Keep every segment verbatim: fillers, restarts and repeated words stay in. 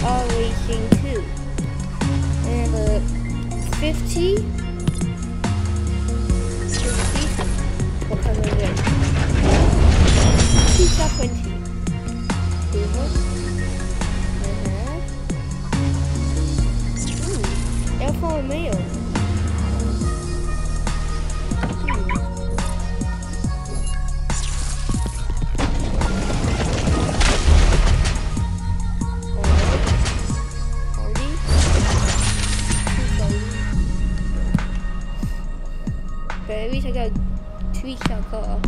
are racing too. I have a fifty. fifty. What color is it? two star twenty. Silver. I have. Ooh. Alpha Romeo. But at least I got a three star car.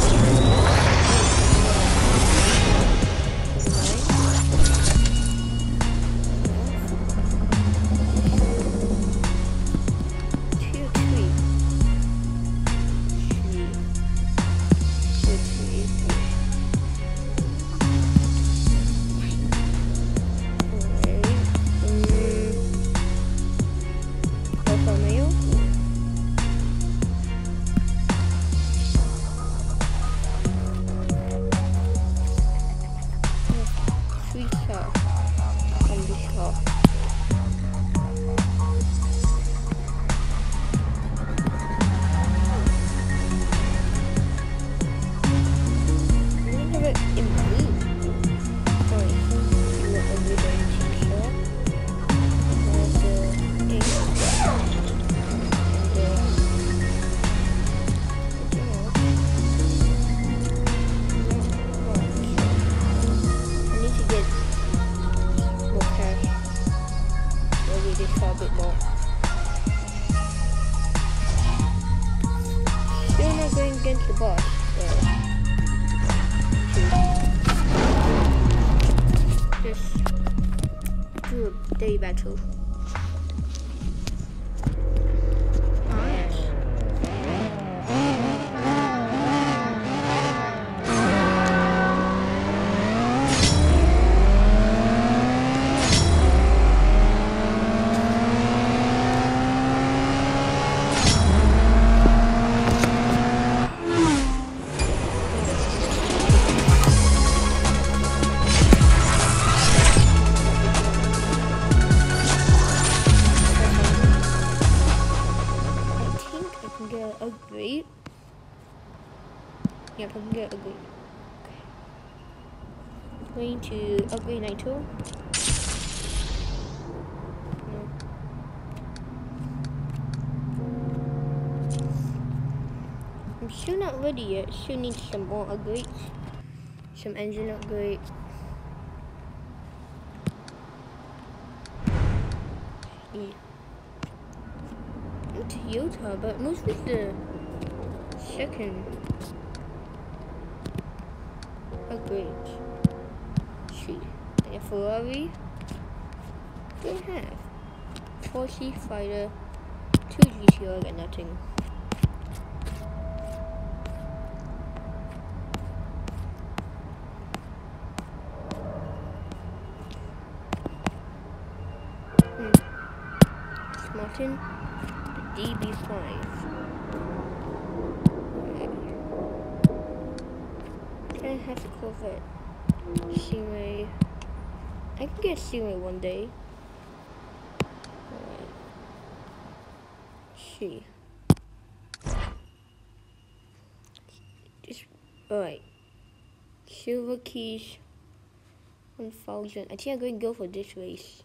Against the boss. So, just do a day battle. Upgrade. Yep, I can get upgrade. Okay. Going to upgrade Naito. No. I'm still not ready yet. Still need some more upgrades. Some engine upgrade. Yeah. Toyota, but mostly the second upgrade. See, a Ferrari. They have Porsche Fighter, two G T R, and nothing. Hmm. Martin. D B five. Can I have the Corvette? Stingray. I can get Stingray one day. Alright. See. Just alright. Silver Keys one thousand. I think I'm going to go for this race.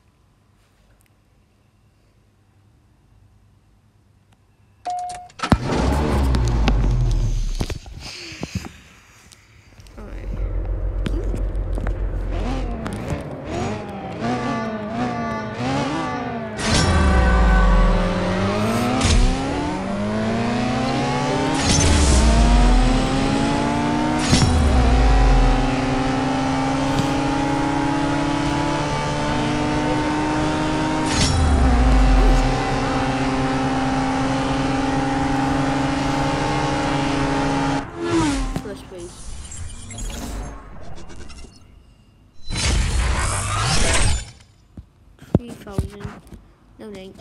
No thanks.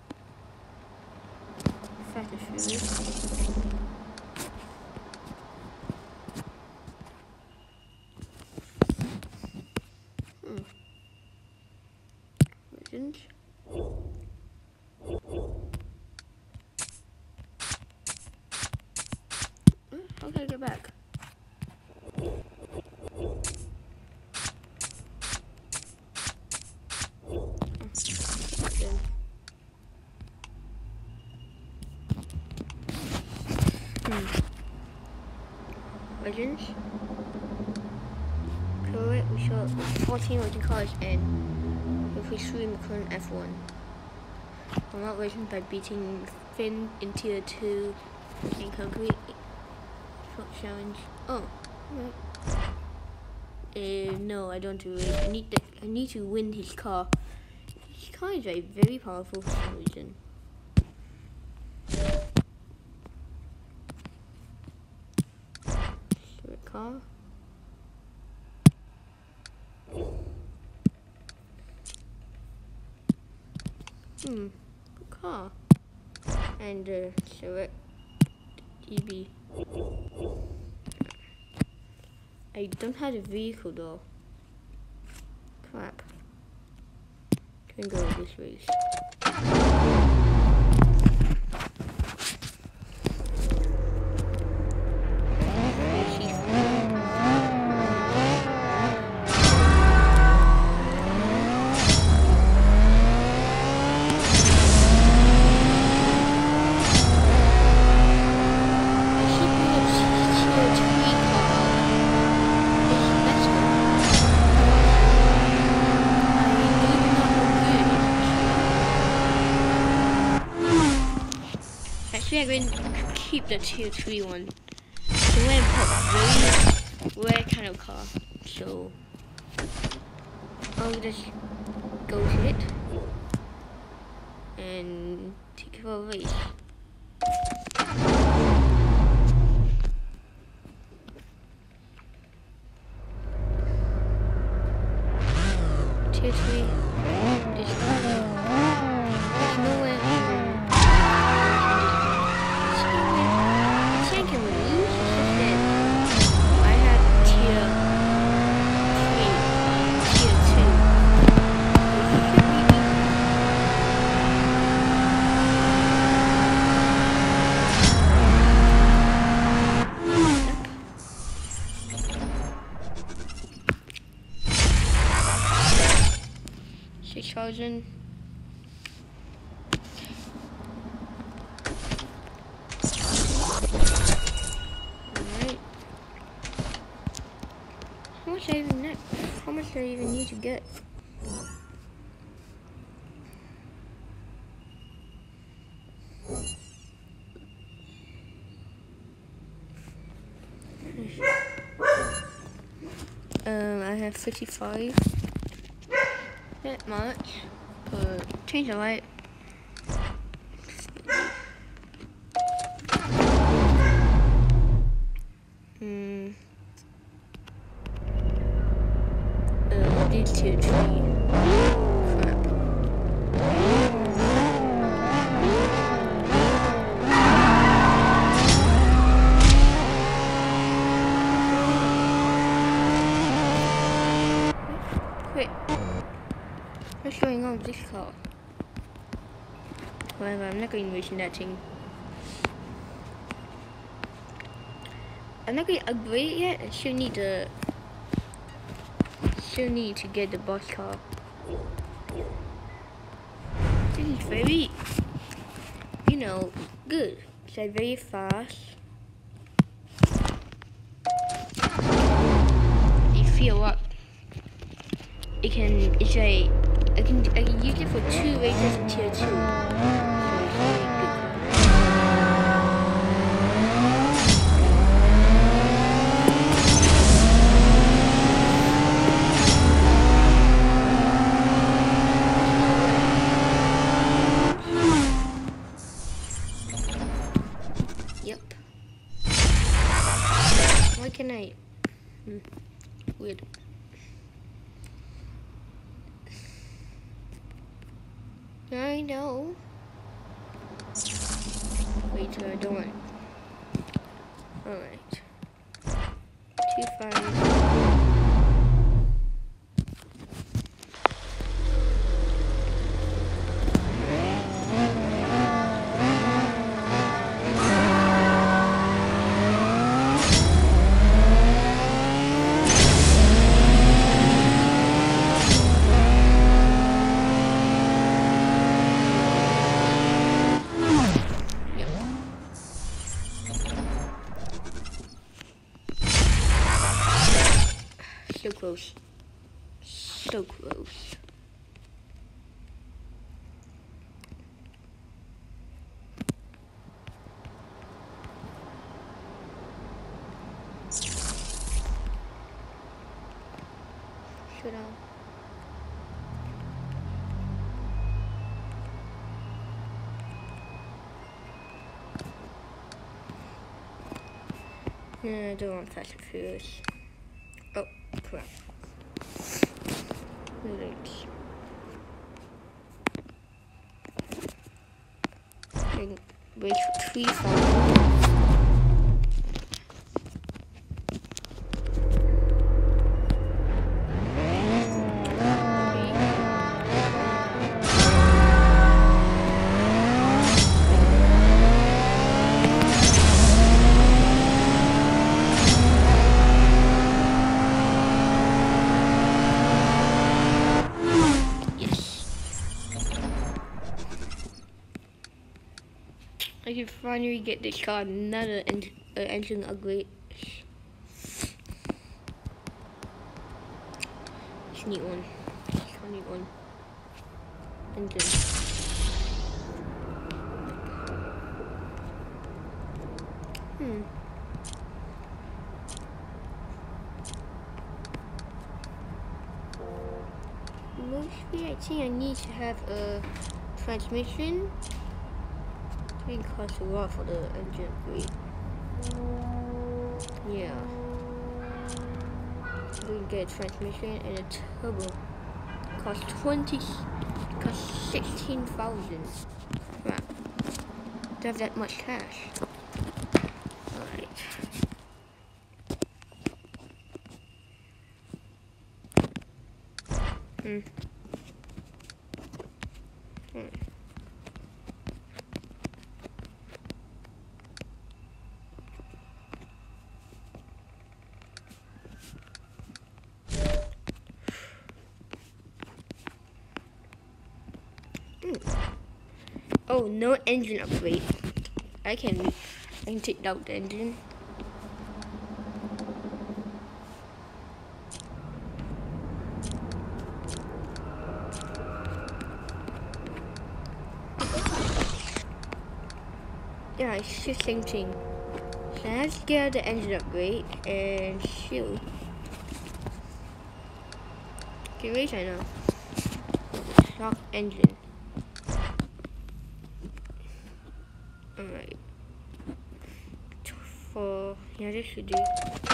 Fast and Furious. How can I get back? Hmm. Legends. Correct, we shot fourteen legend cards and we three McLaren F one. Unlock legends by beating Finn in tier two and complete short challenge. Oh, right. Uh, no, I don't do it. I need the, I need to win his car. His car is very, very powerful for some reason. Start car. Hmm, good car. And uh, select D B. I don't have a vehicle though. Crap. Can go this race. I'm going to keep the tier three one. So I'm going to put very rare kind of car. So I'll just go to it and take it for a race. Tier three. This car. There's nowhere. six thousand. Alright. How much I even net? How much do I even need to get? Um, I have fifty-five. Not much, but change the light. Hmm. Uh, did tier three. Crap. Wait. What's going on with this car? Whatever, I'm not going to mention that thing. I'm not going to upgrade it yet. I still need to still need to get the boss car. This is very, you know, good. It's like very fast. You feel what? It can. It's like I can. I can use it for two races in tier two. So it's really good. Why can I? Hmm. Weird. I know. Wait, I don't want. Alright. Two five. So close. So close. Slow down. Yeah, I don't want Fast and Furious. Oh, crap. Links. Wait for three five. I can finally get this car another en uh, engine upgrade. Just need one. Just need one engine. Hmm. Mostly, I think I need to have a transmission. It costs a lot for the engine upgrade. Yeah. We can get a transmission and a turbo. Cost twenty. Cost sixteen thousand. Right. Don't have that much cash. Alright. Hmm. Hmm. Oh, no engine upgrade. I can, I can take out the engine. Yeah, it's the same thing. So let's get the engine upgrade and shoot. Okay, wait right now. Stock engine. Alright. For yeah, this should do.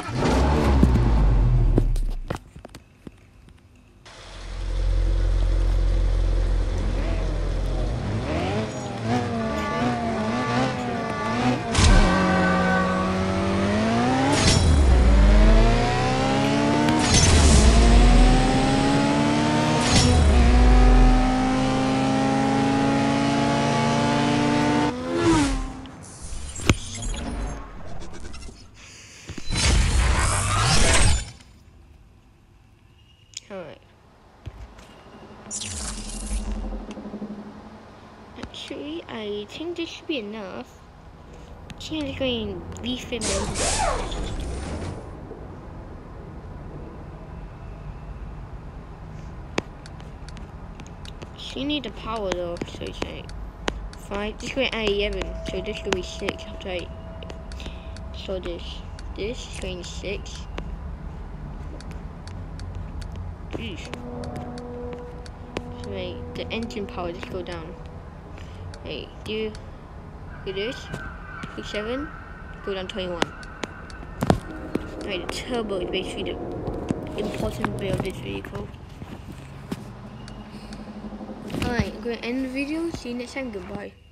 Alright. Actually, I think this should be enough. I think I'm just going to refill my So you need the power though, so it's like five. This is going to add eleven, so this is going to be six after I so this. This is going to six. Jeez. So wait, the engine power just go down. Hey, do do this. Do seven, go down twenty-one. Right, the turbo is basically the important bit of this vehicle. Alright, I'm going to end the video. See you next time. Goodbye.